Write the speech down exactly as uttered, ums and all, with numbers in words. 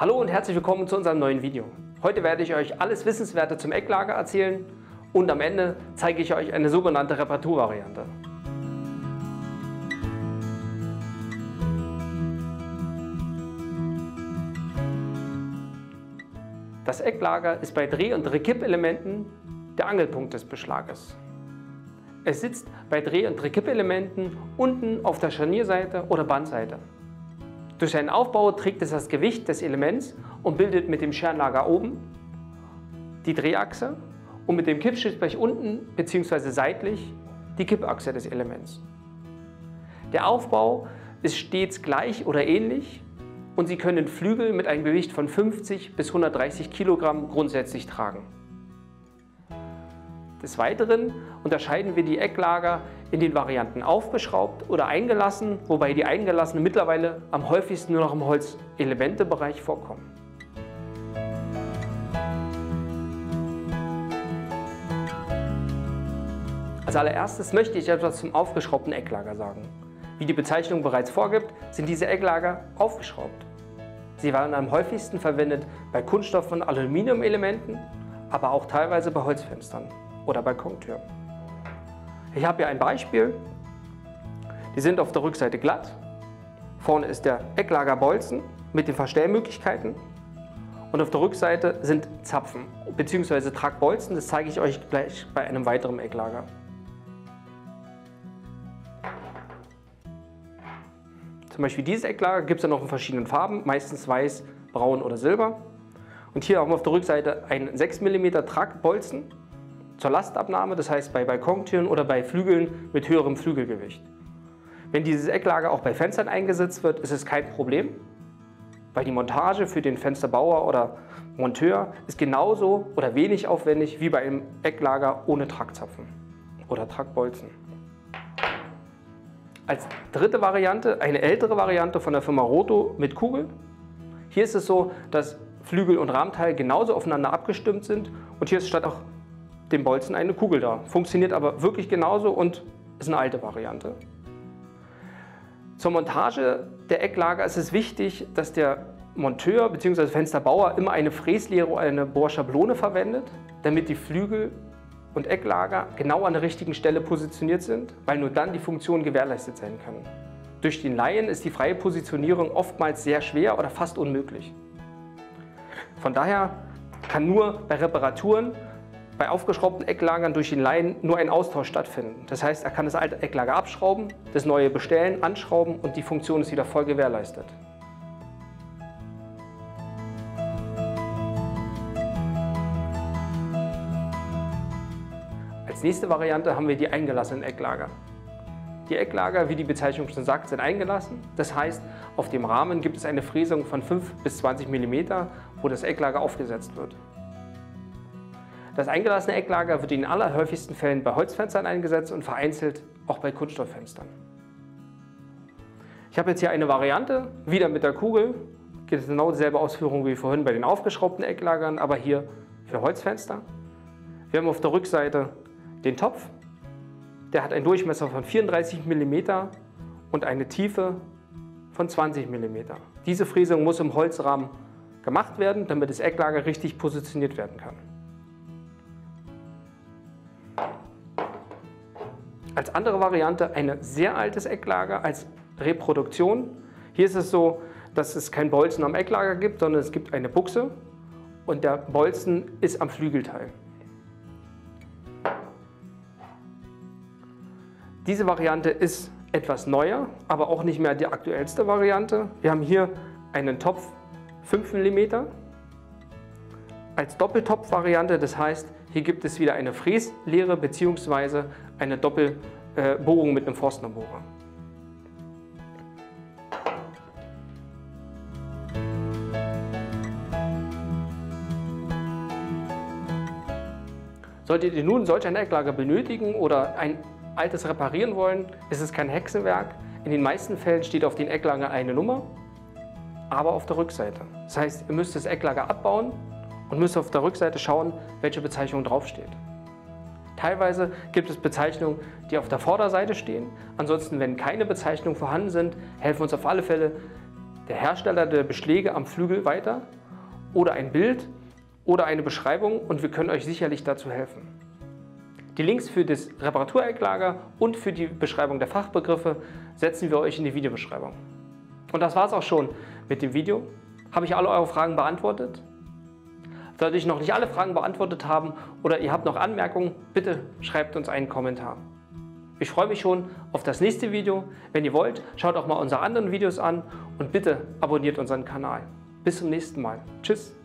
Hallo und herzlich willkommen zu unserem neuen Video. Heute werde ich euch alles Wissenswerte zum Ecklager erzählen und am Ende zeige ich euch eine sogenannte Reparaturvariante. Das Ecklager ist bei Dreh- und Drehkippelementen der Angelpunkt des Beschlages. Es sitzt bei Dreh- und Drehkippelementen unten auf der Scharnierseite oder Bandseite. Durch seinen Aufbau trägt es das Gewicht des Elements und bildet mit dem Scherenlager oben die Drehachse und mit dem Kippschlitzblech unten bzw. seitlich die Kippachse des Elements. Der Aufbau ist stets gleich oder ähnlich und Sie können Flügel mit einem Gewicht von fünfzig bis hundertdreißig Kilogramm grundsätzlich tragen. Des Weiteren unterscheiden wir die Ecklager in den Varianten aufgeschraubt oder eingelassen, wobei die eingelassenen mittlerweile am häufigsten nur noch im Holzelementebereich vorkommen. Als allererstes möchte ich etwas zum aufgeschraubten Ecklager sagen. Wie die Bezeichnung bereits vorgibt, sind diese Ecklager aufgeschraubt. Sie werden am häufigsten verwendet bei Kunststoff- und Aluminiumelementen, aber auch teilweise bei Holzfenstern oder Balkontüren. Ich habe hier ein Beispiel. Die sind auf der Rückseite glatt. Vorne ist der Ecklagerbolzen mit den Verstellmöglichkeiten und auf der Rückseite sind Zapfen bzw. Tragbolzen. Das zeige ich euch gleich bei einem weiteren Ecklager. Zum Beispiel dieses Ecklager gibt es ja noch in verschiedenen Farben, meistens weiß, braun oder silber. Und hier haben wir auf der Rückseite einen sechs Millimeter Tragbolzen zur Lastabnahme, das heißt bei Balkontüren oder bei Flügeln mit höherem Flügelgewicht. Wenn dieses Ecklager auch bei Fenstern eingesetzt wird, ist es kein Problem, weil die Montage für den Fensterbauer oder Monteur ist genauso oder wenig aufwendig wie bei einem Ecklager ohne Tragzapfen oder Tragbolzen. Als dritte Variante eine ältere Variante von der Firma Roto mit Kugel. Hier ist es so, dass Flügel und Rahmenteil genauso aufeinander abgestimmt sind und hier ist statt auch dem Bolzen eine Kugel da. Funktioniert aber wirklich genauso und ist eine alte Variante. Zur Montage der Ecklager ist es wichtig, dass der Monteur bzw. Fensterbauer immer eine Fräslehre oder eine Bohrschablone verwendet, damit die Flügel und Ecklager genau an der richtigen Stelle positioniert sind, weil nur dann die Funktionen gewährleistet sein können. Durch den Laien ist die freie Positionierung oftmals sehr schwer oder fast unmöglich. Von daher kann nur bei Reparaturen bei aufgeschraubten Ecklagern durch den Laien nur ein Austausch stattfinden. Das heißt, er kann das alte Ecklager abschrauben, das neue bestellen, anschrauben und die Funktion ist wieder voll gewährleistet. Als nächste Variante haben wir die eingelassenen Ecklager. Die Ecklager, wie die Bezeichnung schon sagt, sind eingelassen. Das heißt, auf dem Rahmen gibt es eine Fräsung von fünf bis zwanzig Millimeter, wo das Ecklager aufgesetzt wird. Das eingelassene Ecklager wird in den allerhäufigsten Fällen bei Holzfenstern eingesetzt und vereinzelt auch bei Kunststofffenstern. Ich habe jetzt hier eine Variante, wieder mit der Kugel. Geht genau dieselbe Ausführung wie vorhin bei den aufgeschraubten Ecklagern, aber hier für Holzfenster. Wir haben auf der Rückseite den Topf. Der hat einen Durchmesser von vierunddreißig Millimeter und eine Tiefe von zwanzig Millimeter. Diese Fräsung muss im Holzrahmen gemacht werden, damit das Ecklager richtig positioniert werden kann. Als andere Variante ein sehr altes Ecklager als Reproduktion. Hier ist es so, dass es kein Bolzen am Ecklager gibt, sondern es gibt eine Buchse und der Bolzen ist am Flügelteil. Diese Variante ist etwas neuer, aber auch nicht mehr die aktuellste Variante. Wir haben hier einen Topf fünf Millimeter als Doppeltopf-Variante, das heißt, hier gibt es wieder eine Fräslehre bzw. eine Doppelbohrung mit einem Forstnerbohrer. Solltet ihr nun solch ein Ecklager benötigen oder ein altes reparieren wollen, ist es kein Hexenwerk. In den meisten Fällen steht auf den Ecklager eine Nummer, aber auf der Rückseite. Das heißt, ihr müsst das Ecklager abbauen und müsst auf der Rückseite schauen, welche Bezeichnung draufsteht. Teilweise gibt es Bezeichnungen, die auf der Vorderseite stehen. Ansonsten, wenn keine Bezeichnungen vorhanden sind, helfen uns auf alle Fälle der Hersteller der Beschläge am Flügel weiter oder ein Bild oder eine Beschreibung und wir können euch sicherlich dazu helfen. Die Links für das Reparaturecklager und für die Beschreibung der Fachbegriffe setzen wir euch in die Videobeschreibung. Und das war es auch schon mit dem Video. Habe ich alle eure Fragen beantwortet? Sollte ich noch nicht alle Fragen beantwortet haben oder ihr habt noch Anmerkungen, bitte schreibt uns einen Kommentar. Ich freue mich schon auf das nächste Video. Wenn ihr wollt, schaut auch mal unsere anderen Videos an und bitte abonniert unseren Kanal. Bis zum nächsten Mal. Tschüss.